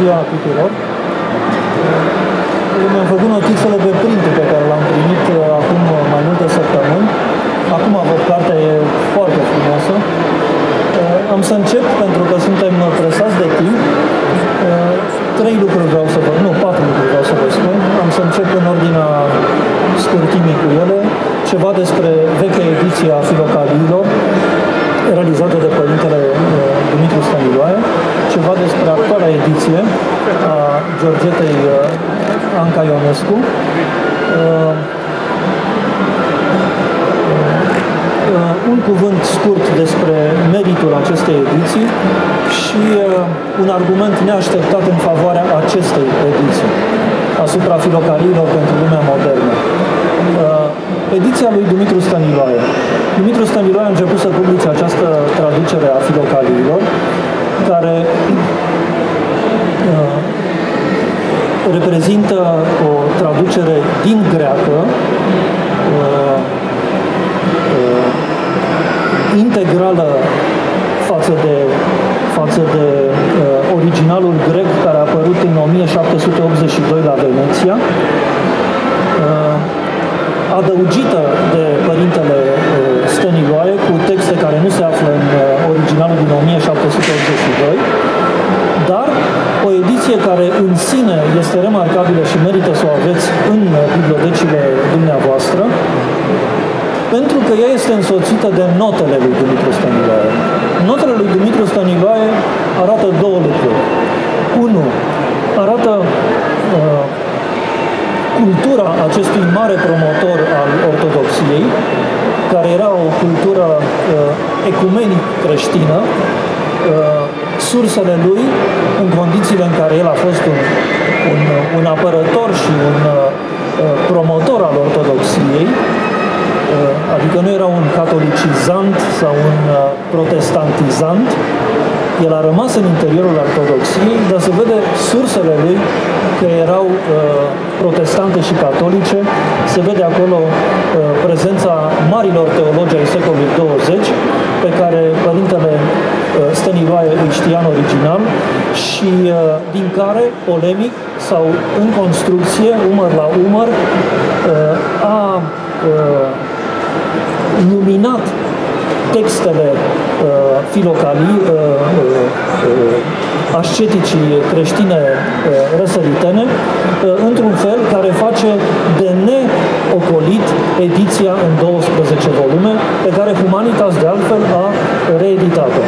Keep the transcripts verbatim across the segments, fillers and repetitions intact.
ziua tuturor! Eu mi-am făcut notițele pe printul pe care l-am primit acum mai multe săptămâni. Acum văd cartea, e foarte frumoasă. Am să încep, pentru că suntem presați de timp. Trei lucruri vreau să vă... Nu, patru lucruri vreau să vă spun. Am să încep în ordinea scurtimii cu ele. Ceva despre vechea ediție a Filocaliilor, realizată de Părintele Dumitru Stăniloae, ceva despre actuala ediție a Georgetei Anca Ionescu, un cuvânt scurt despre meritul acestei ediții și un argument neașteptat în favoarea acestei ediții asupra Filocaliilor pentru lumea modernă. Ediția lui Dumitru Stăniloae. Dumitru Stăniloae a început să publice această traducere a Filocaliilor, care uh, reprezintă o traducere din greacă, uh, uh, integrală față de, față de uh, originalul grec care a apărut în o mie șapte sute optzeci și doi la Veneția, uh, adăugită de Părintele Stăniloae cu texte care nu se află în originalul din o mie șapte sute optzeci și doi, dar o ediție care în sine este remarcabilă și merită să o aveți în bibliotecile dumneavoastră, pentru că ea este însoțită de notele lui Dumitru Stăniloae. Notele lui Dumitru Stăniloae arată două lucruri. Unu, arată uh, cultura acestui mare promotor al ortodoxiei, care era o cultură uh, ecumenic creștină, uh, sursele lui, în condițiile în care el a fost un, un, un apărător și un uh, promotor al ortodoxiei, uh, adică nu era un catolicizant sau un uh, protestantizant, el a rămas în interiorul ortodoxiei, dar se vede sursele lui că erau uh, protestante și catolice, se vede acolo uh, prezența marilor teologi ai secolului douăzeci, pe care Părintele uh, Stăniloae îi știa în original și uh, din care, polemic sau în construcție, umăr la umăr, uh, a uh, luminat textele uh, filocalii, uh, uh, asceticii creștine uh, răsăritene, uh, într-un fel care face de neocolit ediția în douăsprezece volume, pe care Humanitas de altfel a reeditat-o.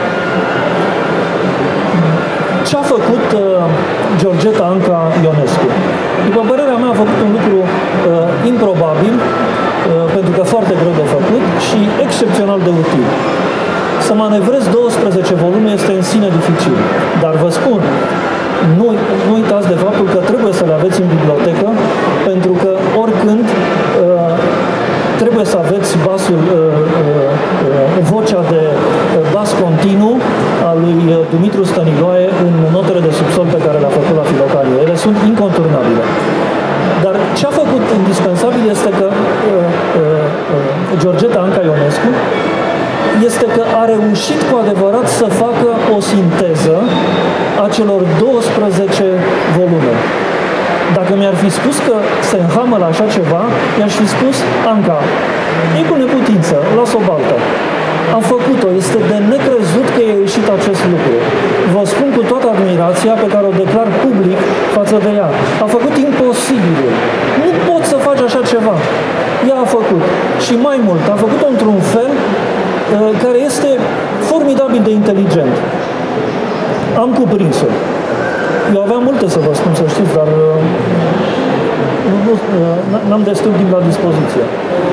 Ce a făcut uh, Georgeta Anca Ionescu? După părerea mea, a făcut un lucru uh, improbabil, pentru că foarte greu de făcut și excepțional de util. Să manevrezi douăsprezece volume este în sine dificil, dar vă spun, nu, nu uitați de faptul că trebuie să le aveți în bibliotecă, pentru că oricând uh, trebuie să aveți basul, uh, uh, vocea de bas continuu a lui Dumitru Stăniloae în notele de subsol pe care le-a făcut la Filocaliile. Ele sunt inconturnabile. Dar ce a făcut indispensabil este că uh, uh, Georgeta Anca Ionescu este că a reușit cu adevărat să facă o sinteză a celor douăsprezece volume. Dacă mi-ar fi spus că se înhamă la așa ceva, i-aș fi spus: Anca, e cu neputință, las-o baltă. A făcut-o, este de necrezut că i-a ieșit acest lucru. Vă spun cu toată admirația pe care o declar public față de ea. A făcut imposibilul. Nu poți să faci așa ceva. Ea a făcut. Și mai mult, a făcut-o într-un fel uh, care este formidabil de inteligent. Am cuprins-o. Eu aveam multe să vă spun, să știți, dar uh, uh, n-am destul timp la dispoziție.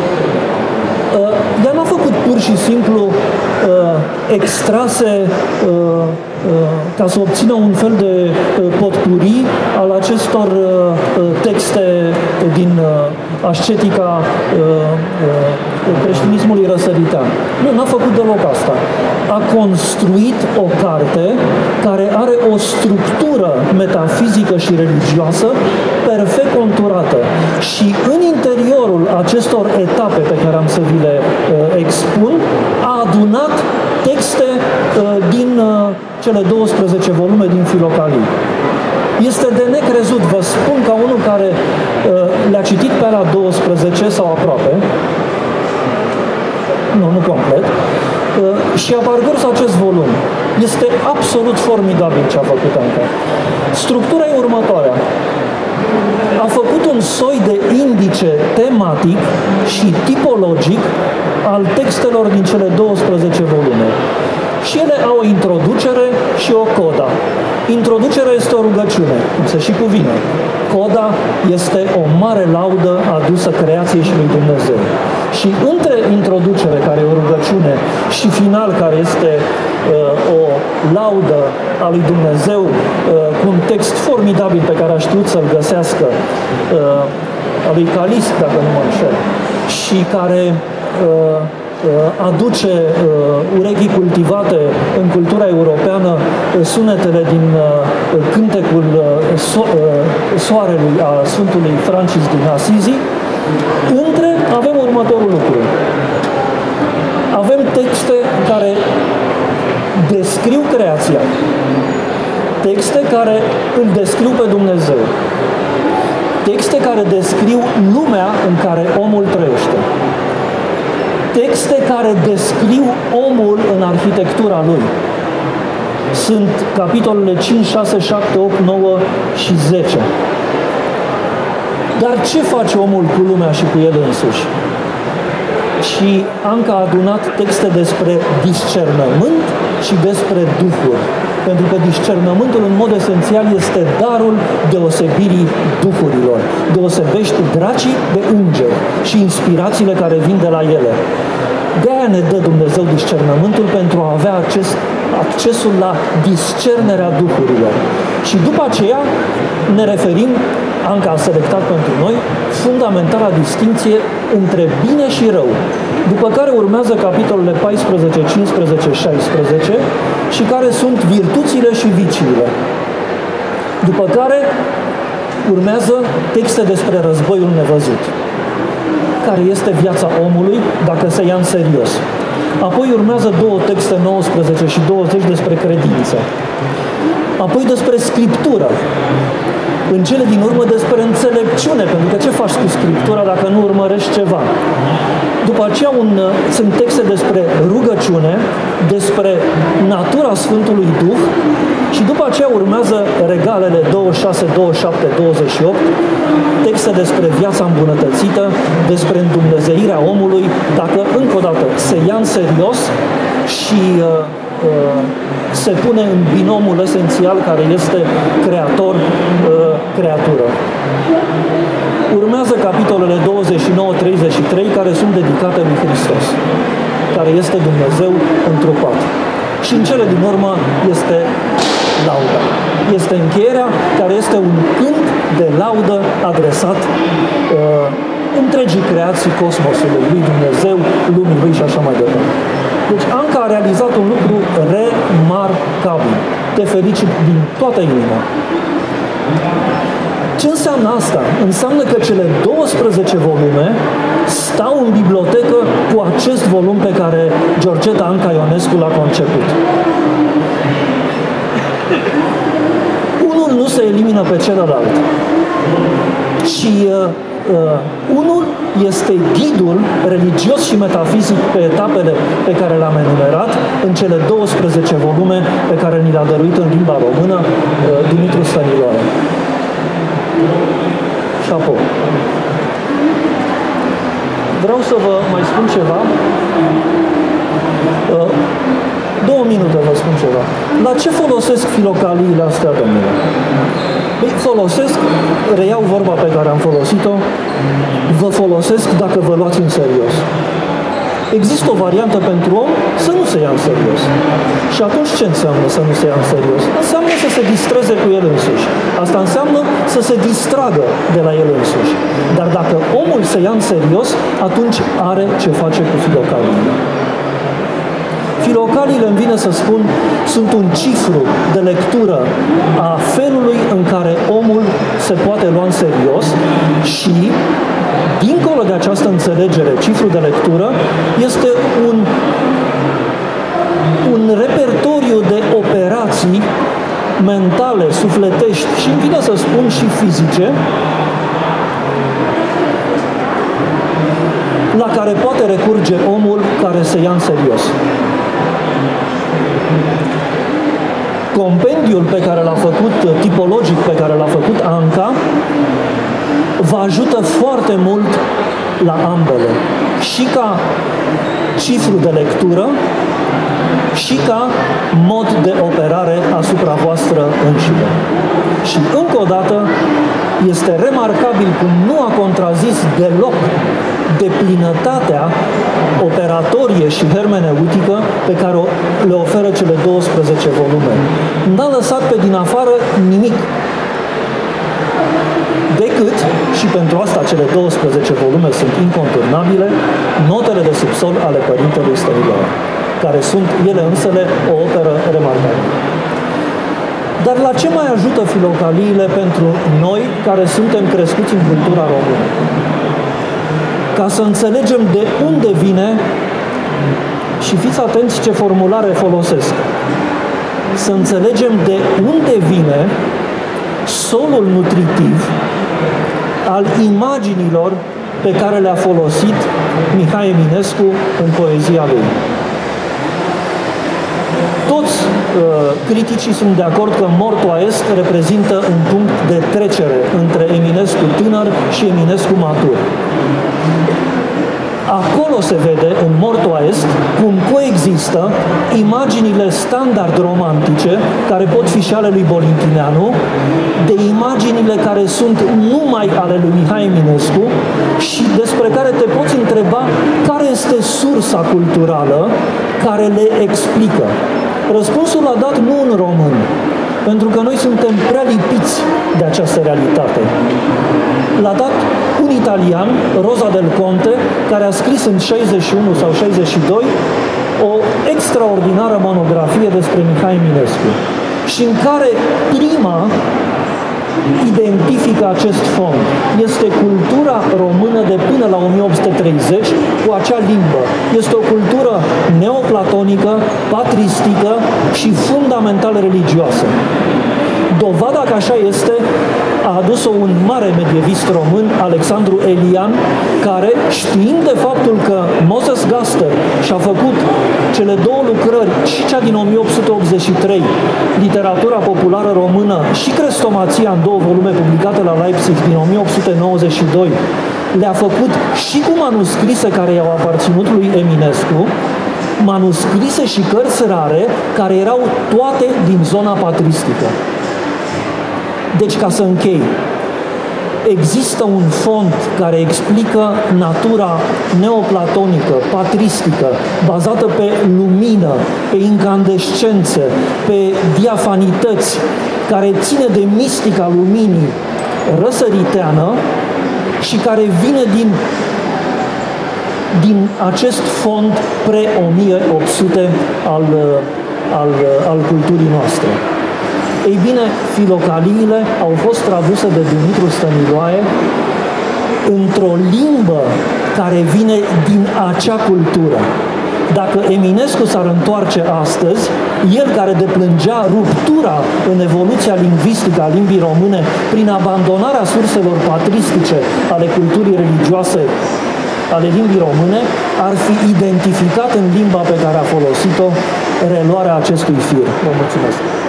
Ea n-a făcut pur și simplu uh, extrase uh, uh, ca să obțină un fel de uh, potpuri al acestor uh, texte din uh, ascetica uh, uh, creștinismului răsăritean. Nu, n-a făcut deloc asta. A construit o carte care are o structură metafizică și religioasă perfect conturată și în interiorul acestor etape pe care am să vi le uh, expun, a adunat texte uh, din uh, cele douăsprezece volume din Filocalii. Este de necrezut, vă spun ca unul care uh, le-a citit pe alea douăsprezece sau aproape, nu, nu complet, uh, și a parcurs acest volum. Este absolut formidabil ce a făcut Anca. Structura e următoarea. A făcut un soi de indice tematic și tipologic al textelor din cele douăsprezece volume. Și ele au o introducere și o coda. Introducerea este o rugăciune, cum se și cuvine. Coda este o mare laudă adusă creației și lui Dumnezeu. Și între introducere, care e o rugăciune, și final, care este uh, o laudă a lui Dumnezeu, uh, cu un text formidabil pe care a știut să-l găsească, uh, a lui Calist, dacă nu mă înșel, și care uh, aduce uh, urechii cultivate în cultura europeană uh, sunetele din uh, cântecul uh, so, uh, Soarelui a Sfântului Francis din Asizi. Între avem următorul lucru. Avem texte care descriu creația, texte care îl descriu pe Dumnezeu, texte care descriu lumea în care omul trăiește, texte care descriu omul în arhitectura lui. Sunt capitolele cinci, șase, șapte, opt, nouă și zece. Dar ce face omul cu lumea și cu el însuși? Și Anca a adunat texte despre discernământ și despre duhuri. Pentru că discernământul, în mod esențial, este darul deosebirii duhurilor. Deosebește dracii de îngeri și inspirațiile care vin de la ele. De-aia ne dă Dumnezeu discernământul, pentru a avea acces, accesul la discernerea duhurilor. Și după aceea ne referim, Anca a selectat pentru noi, fundamentala distinție între bine și rău. După care urmează capitolele paisprezece, cincisprezece, șaisprezece și care sunt virtuțile și viciile. După care urmează texte despre războiul nevăzut, care este viața omului dacă se ia în serios. Apoi urmează două texte, nouăsprezece și douăzeci, despre credință. Apoi despre Scriptură. În cele din urmă despre înțelepciune, pentru că ce faci cu Scriptura dacă nu urmărești ceva? După aceea un, sunt texte despre rugăciune, despre natura Sfântului Duh și după aceea urmează regalele douăzeci și șase, douăzeci și șapte, douăzeci și opt, texte despre viața îmbunătățită, despre îndumnezeirea omului, dacă, încă o dată, se ia în serios și uh, uh, se pune în binomul esențial care este creator-creatură. Urmează capitolele douăzeci și nouă, treizeci și trei, care sunt dedicate lui Hristos, care este Dumnezeu întrupat. Și în cele din urmă este lauda. Este încheierea, care este un cânt de laudă adresat uh, întregii creații cosmosului, lui Dumnezeu, lumii lui și așa mai departe. Deci Anca a realizat un lucru remarcabil. Te felicit din toată inima. Ce înseamnă asta? Înseamnă că cele douăsprezece volume stau în bibliotecă cu acest volum pe care Georgeta Anca Ionescu l-a conceput. Unul nu se elimină pe celălalt. Și uh, uh, unul este ghidul religios și metafizic pe etapele pe care le-am enumerat în cele douăsprezece volume pe care ni le-a dăruit în limba română uh, Dumitru Stăniloae. Șapo. Vreau să vă mai spun ceva. Uh, două minute vă spun ceva. La ce folosesc filocaliile astea, domnule? Păi folosesc, reiau vorba pe care am folosit-o, vă folosesc dacă vă luați în serios. Există o variantă pentru om să nu se ia în serios. Și atunci ce înseamnă să nu se ia în serios? Înseamnă să se distreze cu el însuși. Asta înseamnă să se distragă de la el însuși. Dar dacă omul se ia în serios, atunci are ce face cu filocaliile. Filocaliile, îmi vine să spun, sunt un cifru de lectură a felului în care omul se poate lua în serios și, dincolo de această înțelegere, cifru de lectură, este un, un repertoriu de operații situații mentale, sufletești și, îmi vine să spun, și fizice, la care poate recurge omul care se ia în serios. Compendiul pe care l-a făcut, tipologic pe care l-a făcut Anca, vă ajută foarte mult la ambele. Și ca cifru de lectură, și ca mod de operare asupra voastră înșivă. Și încă o dată, este remarcabil cum nu a contrazis deloc deplinătatea operatorie și hermeneutică pe care le oferă cele douăsprezece volume. N-a lăsat pe din afară nimic. Decât, și pentru asta cele douăsprezece volume sunt inconturnabile, notele de subsol ale Părintelui Stăniloae, care sunt ele însele o operă remarcabilă. Dar la ce mai ajută filocaliile pentru noi care suntem crescuți în cultura română? Ca să înțelegem de unde vine, și fiți atenți ce formulare folosesc, să înțelegem de unde vine solul nutritiv al imaginilor pe care le-a folosit Mihai Eminescu în poezia lui. Toți uh, criticii sunt de acord că Mortua Est reprezintă un punct de trecere între Eminescu tânăr și Eminescu matur. Acolo se vede, în Mortua Est, cum coexistă imaginile standard romantice, care pot fi și ale lui Bolintineanu, de imaginile care sunt numai ale lui Mihai Eminescu și despre care te poți întreba care este sursa culturală care le explică. Răspunsul l-a dat nu un român, pentru că noi suntem prea lipiți de această realitate. L-a dat un italian, Rosa del Conte, care a scris în șaizeci și unu sau șaizeci și doi o extraordinară monografie despre Mihai Eminescu și în care prima identifică acest fond. Este cultura română de până la o mie opt sute treizeci cu acea limbă. Este o cultură neoplatonică, patristică și fundamental religioasă. Dovada că așa este a adus-o un mare medievist român, Alexandru Elian, care, știind de faptul că Moses Gaster și-a făcut cele două lucrări, și cea din o mie opt sute optzeci și trei, Literatura populară română, și Crestomația în două volume publicate la Leipzig din o mie opt sute nouăzeci și doi, le-a făcut și cu manuscrise care i-au aparținut lui Eminescu, manuscrise și cărți rare care erau toate din zona patristică. Deci, ca să închei, există un fond care explică natura neoplatonică, patristică, bazată pe lumină, pe incandescențe, pe diafanități, care ține de mistica luminii răsăriteană și care vine din, din acest fond pre-o mie opt sute al, al, al culturii noastre. Ei bine, filocaliile au fost traduse de Dumitru Stăniloae într-o limbă care vine din acea cultură. Dacă Eminescu s-ar întoarce astăzi, el care deplângea ruptura în evoluția lingvistică a limbii române prin abandonarea surselor patristice ale culturii religioase ale limbii române, ar fi identificat în limba pe care a folosit-o reluarea acestui fir. Vă mulțumesc!